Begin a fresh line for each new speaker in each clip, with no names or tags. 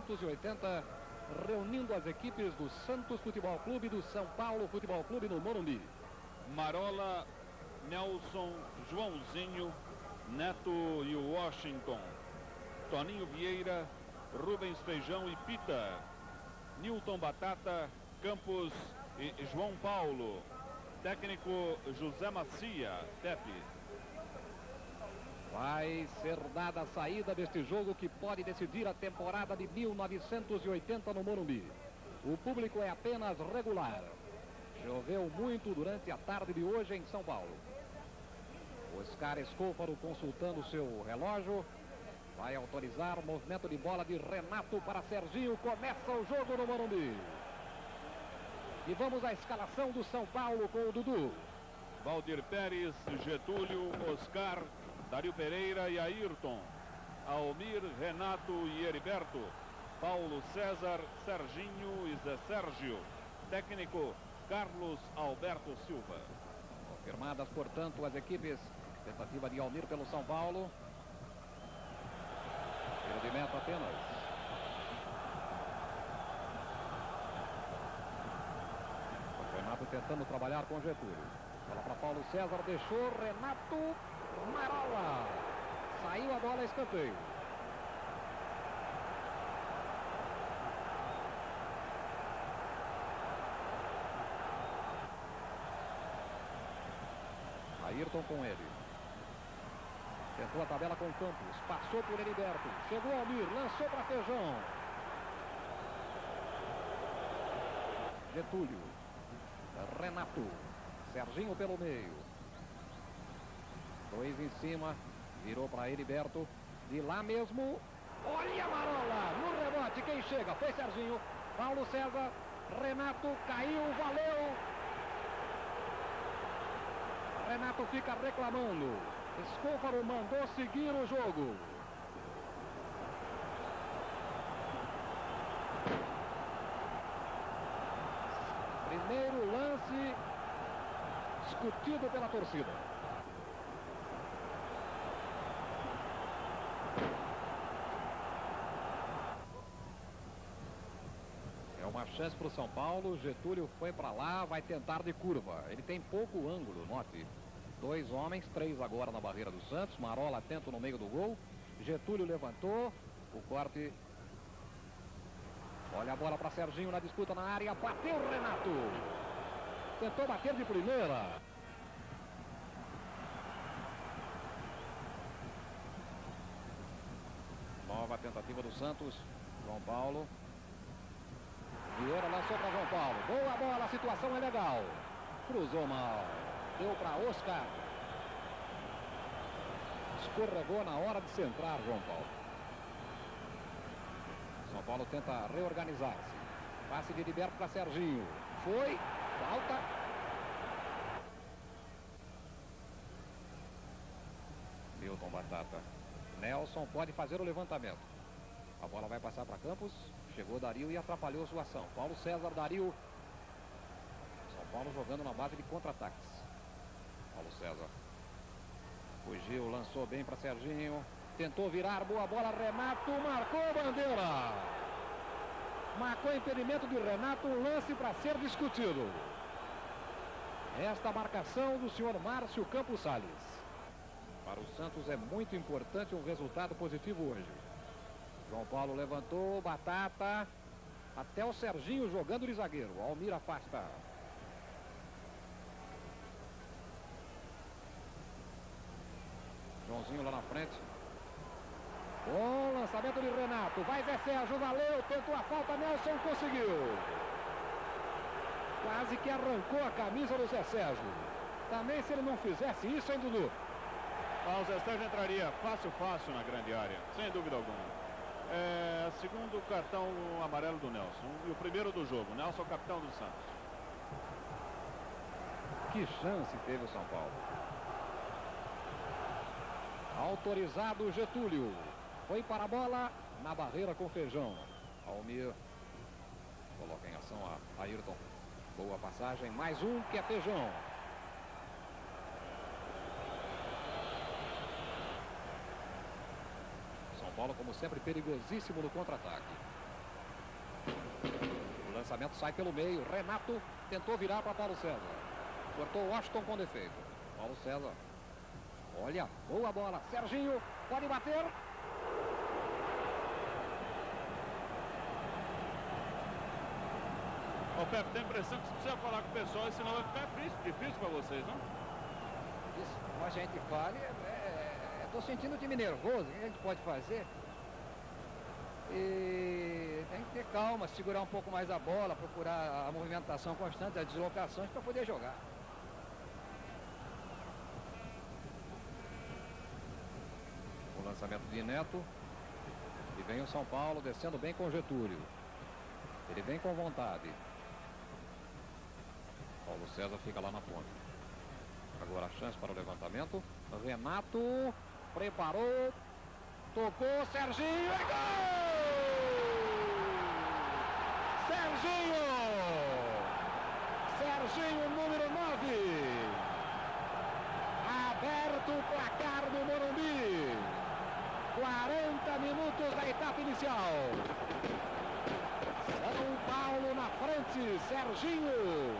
1980, reunindo as equipes do Santos Futebol Clube e do São Paulo Futebol Clube no Morumbi.
Marola, Nelson, Joãozinho, Neto e Washington, Toninho Vieira, Rubens Feijão e Pita, Nilton Batata, Campos e João Paulo. Técnico José Macia, Pepe.
Vai ser dada a saída deste jogo que pode decidir a temporada de 1980 no Morumbi. O público é apenas regular. Choveu muito durante a tarde de hoje em São Paulo. Oscar Escôfaro consultando seu relógio. Vai autorizar o movimento de bola de Renato para Serginho. Começa o jogo no Morumbi. E vamos à escalação do São Paulo com o Dudu.
Valdir Pérez, Getúlio, Oscar, Dario Pereira e Ayrton. Almir, Renato e Heriberto. Paulo César, Serginho e Zé Sérgio. Técnico Carlos Alberto Silva.
Confirmadas, portanto, as equipes. Tentativa de Almir pelo São Paulo. Tiro de meta apenas. Renato tentando trabalhar com Getúlio. Bola para Paulo César, deixou Renato. Marola. Saiu a bola, escanteio. Ayrton com ele. Tentou a tabela com Campos. Passou por Heriberto. Chegou Almir. Lançou para Feijão. Getúlio. Renato. Serginho pelo meio. Dois em cima. Virou para Heriberto. De lá mesmo. Olha a Marola. No rebote. Quem chega? Foi Serginho. Paulo César. Renato. Caiu. Valeu. Renato fica reclamando. Escôfaro mandou seguir o jogo. Primeiro lance discutido pela torcida. É uma chance para o São Paulo. Getúlio foi para lá, vai tentar de curva. Ele tem pouco ângulo, note. Dois homens, três agora na barreira do Santos. Marola atento no meio do gol. Getúlio levantou. O corte. Olha a bola para Serginho na disputa na área. Bateu o Renato. Tentou bater de primeira. Nova tentativa do Santos. João Paulo. Vieira lançou para João Paulo. Boa bola, a situação é legal. Cruzou mal. Deu para Oscar. Escorregou na hora de centrar João Paulo. São Paulo tenta reorganizar-se. Passe de Heriberto para Serginho. Foi. Falta. Nilton Batata. Nelson pode fazer o levantamento. A bola vai passar para Campos. Chegou Dario e atrapalhou sua ação. Paulo César, Dario. São Paulo jogando na base de contra-ataques. Paulo César. Fugiu, lançou bem para Serginho. Tentou virar, boa bola, Renato. Marcou bandeira. Marcou impedimento de Renato. Um lance para ser discutido. Esta marcação do senhor Márcio Campos Salles. Para o Santos é muito importante um resultado positivo hoje. João Paulo levantou, Batata. Até o Serginho jogando de zagueiro. Almir afasta. Joãozinho lá na frente. Bom lançamento de Renato. Vai Zé Sérgio, valeu. Tentou a falta, Nelson conseguiu. Quase que arrancou a camisa do Zé Sérgio. Também se ele não fizesse isso, hein, Dudu?
O Zé Sérgio entraria fácil na grande área, sem dúvida alguma. Segundo cartão amarelo do Nelson. E o primeiro do jogo. Nelson, capitão do Santos.
Que chance teve o São Paulo. Autorizado Getúlio. Foi para a bola na barreira com Feijão. Almir coloca em ação a Ayrton. Boa passagem. Mais um que é Feijão. São Paulo, como sempre, perigosíssimo no contra-ataque. lançamento sai pelo meio. Renato tentou virar para Paulo César. Cortou Washington com defeito. Paulo César. Olha, boa bola. Serginho pode bater.
Ô Pepe, tem a impressão que você precisa falar com o pessoal, senão vai ficar difícil para vocês, não?
Isso, como a gente fala, estou sentindo o time nervoso. O que a gente pode fazer? E tem que ter calma, segurar um pouco mais a bola, procurar a movimentação constante, as deslocações para poder jogar.
O lançamento de Neto. E vem o São Paulo descendo bem com Getúlio. Ele vem com vontade. Paulo César fica lá na ponta. Agora a chance para o levantamento. Renato preparou. Tocou, Serginho. É gol! Serginho! Serginho, número 9. Aberto o placar do Morumbi. 40 minutos da etapa inicial. São Paulo na frente, Serginho.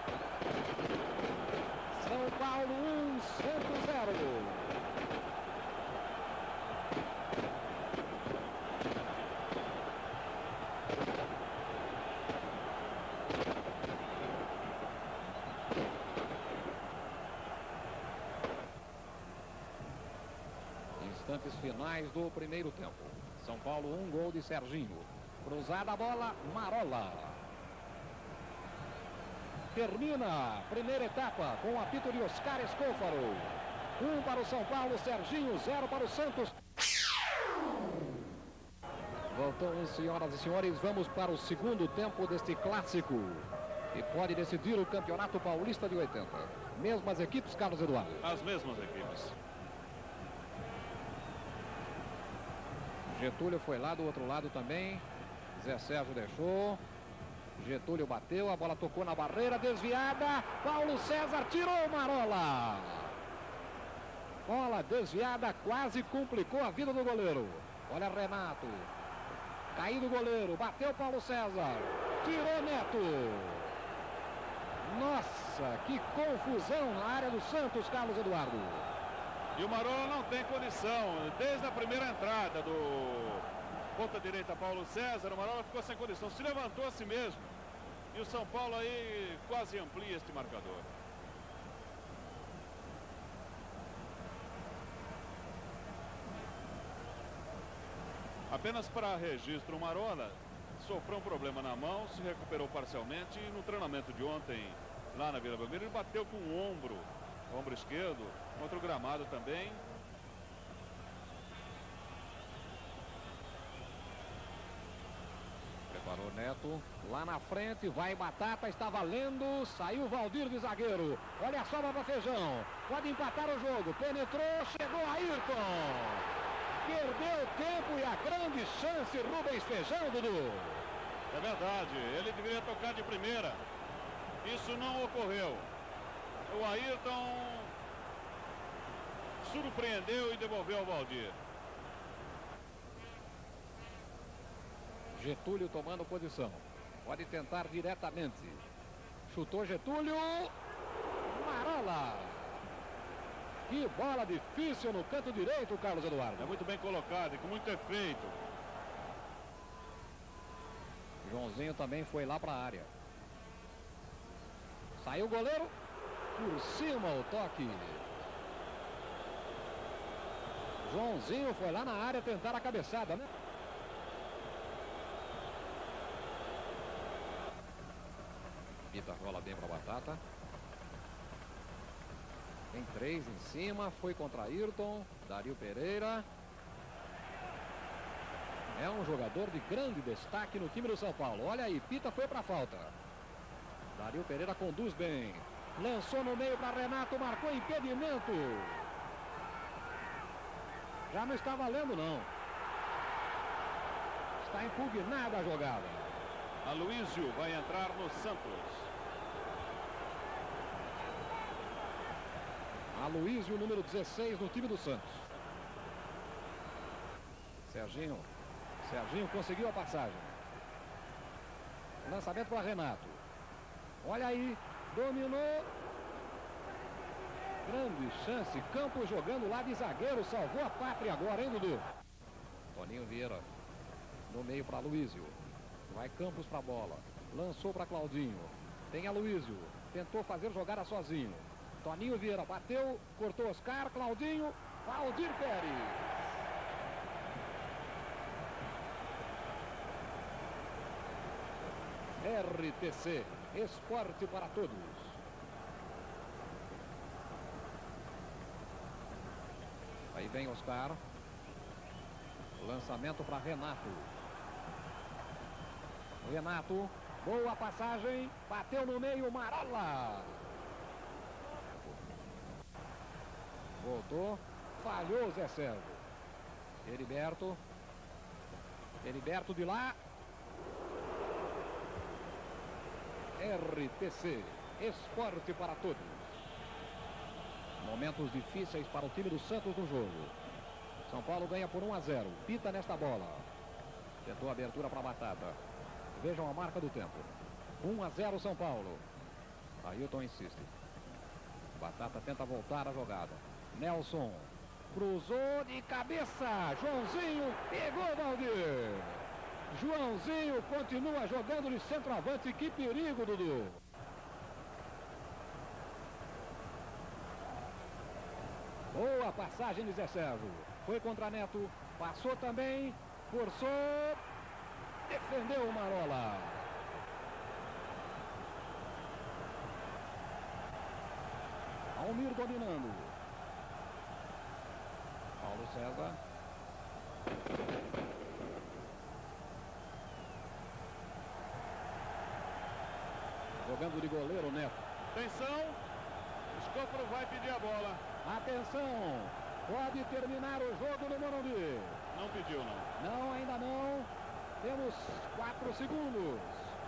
São Paulo 1, Santos 0. Instantes finais do primeiro tempo. São Paulo 1, gol de Serginho. Cruzada a bola, Marola. Termina a primeira etapa com o apito de Oscar Escôfaro. 1 para o São Paulo, Serginho, 0 para o Santos. Voltamos, senhoras e senhores, vamos para o segundo tempo deste clássico. E pode decidir o Campeonato Paulista de 80. Mesmas equipes, Carlos Eduardo?
As mesmas equipes.
Getúlio foi lá do outro lado também. Zé Sérgio deixou. Getúlio bateu, a bola tocou na barreira, desviada. Paulo César tirou Marola. Bola desviada, quase complicou a vida do goleiro. Olha Renato. Caído o goleiro, bateu Paulo César. Tirou Neto. Nossa, que confusão na área do Santos, Carlos Eduardo.
E o Marola não tem condição. Desde a primeira entrada do ponta direita Paulo César, o Marola ficou sem condição. Se levantou a si mesmo. E o São Paulo aí quase amplia este marcador. Apenas para registro, o Marola sofreu um problema na mão, se recuperou parcialmente e no treinamento de ontem, lá na Vila Belmiro, ele bateu com o ombro esquerdo, contra o gramado também.
Preparou Neto, lá na frente, vai Batata, está valendo, saiu Valdir de zagueiro. Olha a sobra para Feijão, pode empatar o jogo, penetrou, chegou Ayrton. Perdeu tempo e a grande chance, Rubens Feijão, Dudu.
É verdade, ele deveria tocar de primeira. Isso não ocorreu. O Ayrton surpreendeu e devolveu ao Valdir.
Getúlio tomando posição. Pode tentar diretamente. Chutou Getúlio. Marola. Que bola difícil no canto direito, Carlos Eduardo.
É muito bem colocado e com muito efeito.
Joãozinho também foi lá para a área. Saiu o goleiro. Por cima o toque. Joãozinho foi lá na área tentar a cabeçada, né? Pita rola bem para Batata. Tem 3 em cima, foi contra Ayrton, Dario Pereira. É um jogador de grande destaque no time do São Paulo. Olha aí, Pita foi para falta. Dario Pereira conduz bem. Lançou no meio para Renato, marcou impedimento. Já não está valendo, não. Está impugnada a jogada.
Aloísio vai entrar no Santos.
Aloísio, número 16 no time do Santos. Serginho conseguiu a passagem. Lançamento para Renato. Olha aí, dominou. Grande chance, Campos jogando lá de zagueiro, salvou a pátria agora, hein, Dudu? Toninho Vieira, no meio para Luísio. Vai Campos para a bola, lançou para Claudinho. Tem a Luísio, tentou fazer jogada sozinho. Toninho Vieira bateu, cortou Oscar, Claudinho, Valdir Pérez. RTC, esporte para todos. Aí vem Oscar. Lançamento para Renato. Renato, boa passagem. Bateu no meio, Marola. Voltou. Falhou Zé Sérgio. Heriberto. Heriberto de lá. RTC, esporte para todos. Momentos difíceis para o time do Santos no jogo. São Paulo ganha por 1-0. Pita nesta bola. Tentou a abertura para a Batata. Vejam a marca do tempo. 1-0 São Paulo. Ailton insiste. Batata tenta voltar a jogada. Nelson. Cruzou de cabeça. Joãozinho pegou Valdir. Joãozinho continua jogando de centroavante. Que perigo, Dudu. Boa passagem de Zé Sérgio. Foi contra Neto. Passou também. Forçou. Defendeu o Marola. Almir dominando. Paulo César. Jogando de goleiro Neto.
Atenção. Escópolo vai pedir a bola.
Atenção. Pode terminar o jogo no Morumbi.
Não pediu, não.
Não, ainda não. Temos 4 segundos.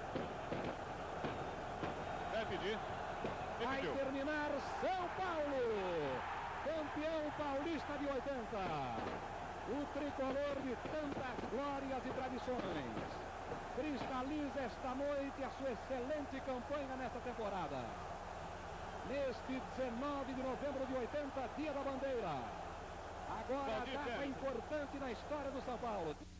Vai pedir.
Vai
Pediu.
terminar São Paulo. Campeão paulista de 80. O tricolor de tantas glórias e tradições. Cristaliza esta noite a sua excelente campanha nesta temporada. Neste 19 de novembro de 80, dia da bandeira. Agora, data importante na história do São Paulo.